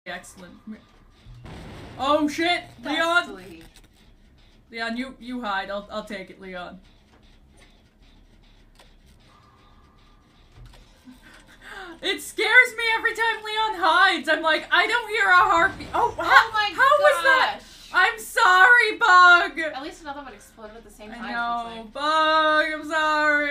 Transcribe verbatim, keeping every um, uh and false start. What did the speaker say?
Excellent. Oh shit, Leon! Bestly. Leon, you you hide. I'll I'll take it, Leon. It scares me every time Leon hides. I'm like, I don't hear a heartbeat. Oh, Oh how, my how was that? I'm sorry, Bug. At least another one exploded at the same time. I know, Bug. I'm sorry.